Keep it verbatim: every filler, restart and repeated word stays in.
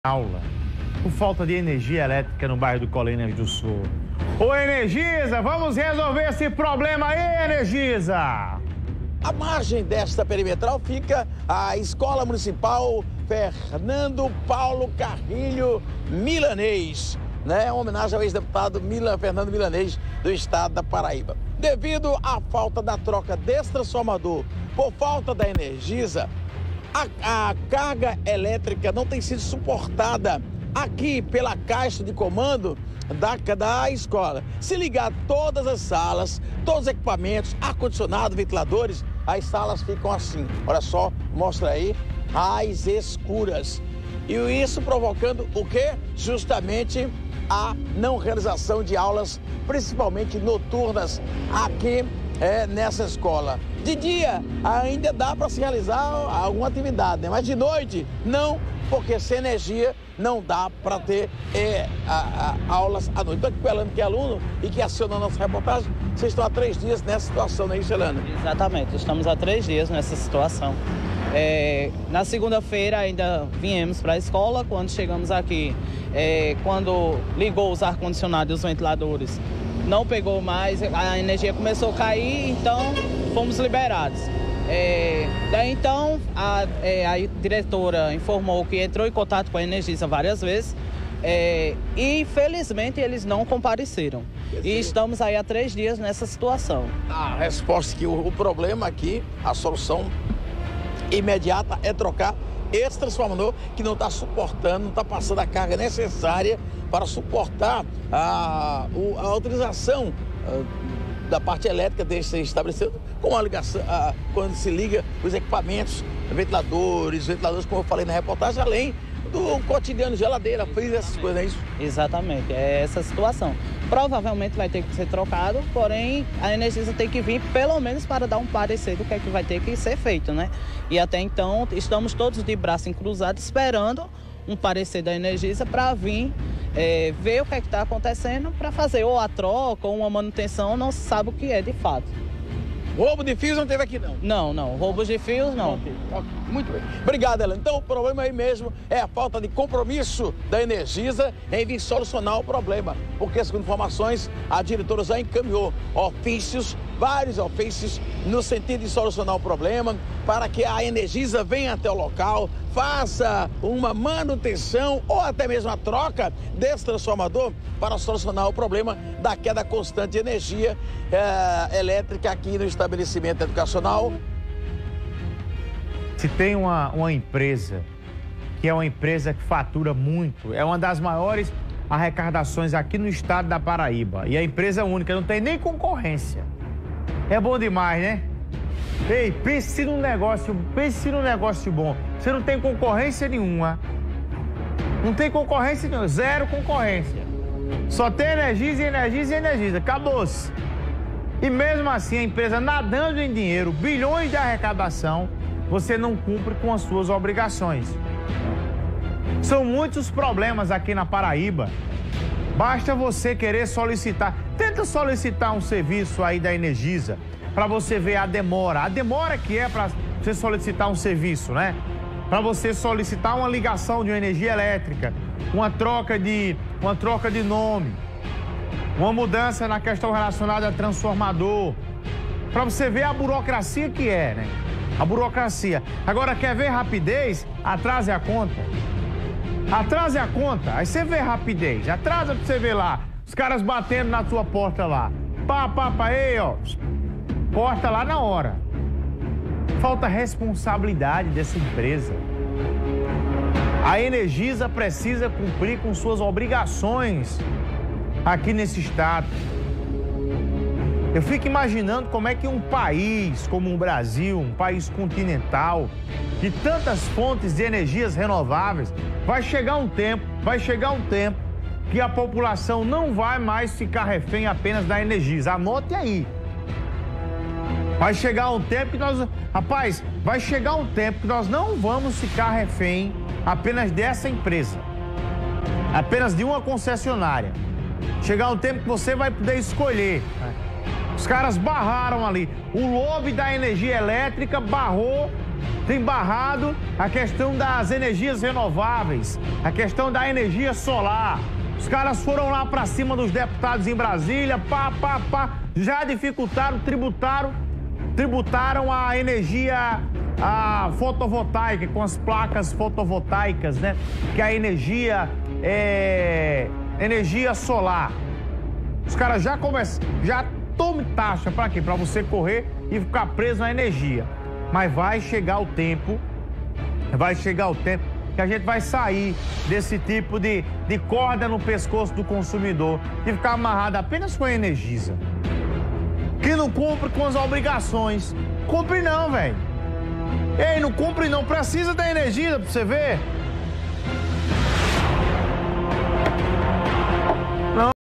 aula por falta de energia elétrica no bairro do Colinas do Sul. Ô Energisa, vamos resolver esse problema aí, Energisa! À margem desta perimetral fica a Escola Municipal Fernando Paulo Carrilho Milanês, né? Uma homenagem ao ex-deputado Milan, Fernando Milanês, do estado da Paraíba. Devido à falta da troca desse transformador por falta da Energisa, a, a carga elétrica não tem sido suportada aqui pela caixa de comando da, da escola. Se ligar todas as salas, todos os equipamentos, ar-condicionado, ventiladores, as salas ficam assim. Olha só, mostra aí, as escuras. E isso provocando o quê? Justamente a não realização de aulas, principalmente noturnas, aqui é, nessa escola. De dia ainda dá para se realizar alguma atividade, né? Mas de noite não, porque sem energia não dá para ter é, a, a, aulas à noite. Estou aqui com o Elano, que é aluno e que aciona a nossa reportagem. Vocês estão há três dias nessa situação, não é isso, Elano? Exatamente, estamos há três dias nessa situação. É, na segunda-feira ainda viemos para a escola. Quando chegamos aqui, é, quando ligou os ar-condicionados e os ventiladores, não pegou mais, a energia começou a cair, então fomos liberados. É, daí então a, é, a diretora informou que entrou em contato com a Energisa várias vezes é, e infelizmente eles não compareceram. E estamos aí há três dias nessa situação. A resposta que o, o problema aqui, a solução imediata é trocar esse transformador que não está suportando, não está passando a carga necessária para suportar a, a utilização a, da parte elétrica desse estabelecimento, com a ligação, a, quando se liga os equipamentos, ventiladores, ventiladores, como eu falei na reportagem, além do cotidiano, geladeira, freezer, essas coisas, é isso? Exatamente, é essa situação. Provavelmente vai ter que ser trocado, porém a Energisa tem que vir pelo menos para dar um parecer do que é que vai ter que ser feito, né? E até então estamos todos de braço cruzado esperando um parecer da Energisa para vir é, ver o que é que está acontecendo para fazer ou a troca ou uma manutenção, não se sabe o que é de fato. Roubo de fios não teve aqui, não? Não, não. Roubos de fios, não. Okay, okay. Muito bem. Obrigado, Ela. Então, o problema aí mesmo é a falta de compromisso da Energisa em vir solucionar o problema. Porque, segundo informações, a diretora já encaminhou ofícios, vários ofícios, no sentido de solucionar o problema, para que a Energisa venha até o local, faça uma manutenção ou até mesmo a troca desse transformador para solucionar o problema da queda constante de energia é, elétrica aqui no estabelecimento educacional. Se tem uma, uma empresa que é uma empresa que fatura muito, é uma das maiores arrecadações aqui no estado da Paraíba, e a empresa única, não tem nem concorrência. É bom demais, né? Ei, pense num negócio, pense num negócio bom. Você não tem concorrência nenhuma. Não tem concorrência nenhuma, zero concorrência. Só tem Energisa, Energisa e Energisa. Acabou-se. E mesmo assim, a empresa nadando em dinheiro, bilhões de arrecadação, você não cumpre com as suas obrigações. São muitos problemas aqui na Paraíba. Basta você querer solicitar. Tenta solicitar um serviço aí da Energisa para você ver a demora. A demora que é para você solicitar um serviço, né? Para você solicitar uma ligação de uma energia elétrica, uma troca de, uma troca de nome, uma mudança na questão relacionada a transformador. Para você ver a burocracia que é, né? A burocracia. Agora, quer ver rapidez? Atrase a conta. Atrase a conta. Aí você vê rapidez. Atrasa pra você ver lá. Os caras batendo na sua porta lá. Pá, pá, pá, aí, ó. Porta lá na hora. Falta responsabilidade dessa empresa. A Energisa precisa cumprir com suas obrigações aqui nesse estado. Eu fico imaginando como é que um país como o Brasil, um país continental, de tantas fontes de energias renováveis, vai chegar um tempo, vai chegar um tempo que a população não vai mais ficar refém apenas da Energisa. Anote aí. Vai chegar um tempo que nós... Rapaz, vai chegar um tempo que nós não vamos ficar refém apenas dessa empresa. Apenas de uma concessionária. Chegar um tempo que você vai poder escolher. Os caras barraram ali. O lobby da energia elétrica barrou tem barrado a questão das energias renováveis, a questão da energia solar. Os caras foram lá para cima dos deputados em Brasília, pá, pá, pá, já dificultaram, tributaram, tributaram a energia a fotovoltaica, com as placas fotovoltaicas, né? Que a energia é energia solar. Os caras já começam, já tomam taxa para quê? Para você correr e ficar preso na energia. Mas vai chegar o tempo, vai chegar o tempo que a gente vai sair desse tipo de, de corda no pescoço do consumidor e ficar amarrado apenas com a Energisa. Que não cumpre com as obrigações. Cumpre não, velho. Ei, não cumpre não. Precisa da Energisa pra você ver.